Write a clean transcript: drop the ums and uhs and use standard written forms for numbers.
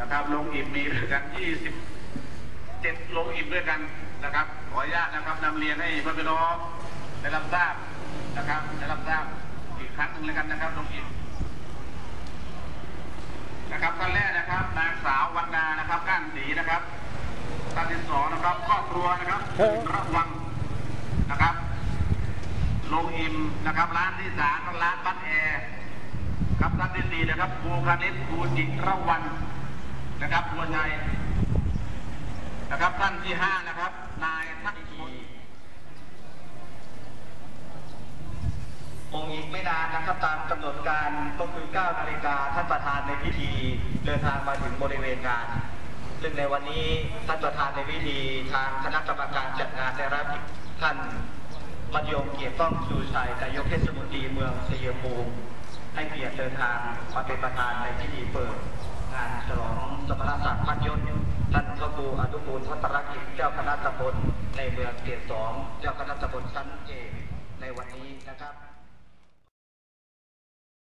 นะครับโรงอิ่มมีด้วยกัน27โรงอิ่มด้วยกันนะครับขออนุญาตนะครับนำเรียนให้พี่น้องได้รับทราบนะครับได้รับทราบอีกครั้งหนึ่งแล้วกันนะครับโรงอิ่มนะครับท่านแรกนะครับนางสาววรรณานะครับก้านศรีนะครับท่านที่สองนะครับครอบครัวนะครับระวังนะครับโรงอิ่มนะครับร้านที่สามร้านบ้านแอร์ครับท่านที่สี่นะครับครูคณิตครูจิตระวันนะครับบัวชัยนะครับท่านที่ห้านะครับนายทักษิณคงอีกไม่นานนะครับตามกำหนดการก็คือ 9 นาฬิกาท่านประธานในพิธีเดินทางมาถึงบริเวณงานซึ่งในวันนี้ท่านประธานในพิธีทางคณะกรรมการจัดงานได้รับท่านมัธยมเกียรติก้องชูชัยนายกเทศมนตรีเมืองชัยภูมิให้เกียรติเดินทางมาเป็นประธานในพิธีเปิดงานฉลองสมณศักดิ์พันยศท่านพระครูอนุกูลวัฒรกิจเจ้าคณะตำบลในเมืองเกียรติ2เจ้าคณะตำบลชั้นเอกในวันนี้นะครับ